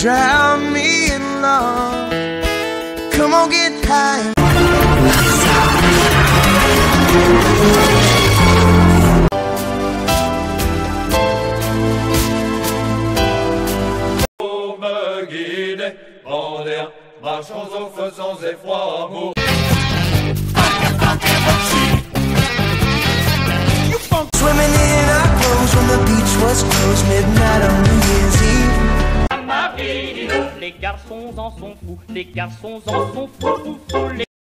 drown me in love. Come on, get high. Pour me guider, Vendéens, marchons au faisons effroi amour. Swimming in our clothes when the beach was closed, midnight on New Year's Eve. Les garçons en sont fous, les garçons en sont fous, fous, fous.